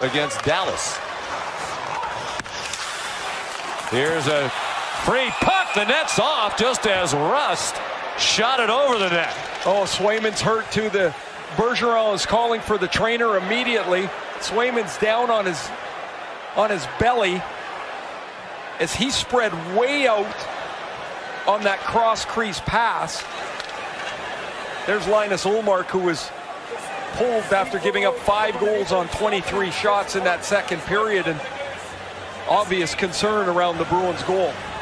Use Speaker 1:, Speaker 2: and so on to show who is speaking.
Speaker 1: against Dallas. Here's a free puck. The net's off just as Rust shot it over the net.
Speaker 2: Oh, Swayman's hurt too. The Bergeron is calling for the trainer immediately. Swayman's down on his belly as he spread way out on that cross crease pass. There's Linus Ullmark, who was pulled after giving up 5 goals on 23 shots in that second period, and obvious concern around the Bruins goal.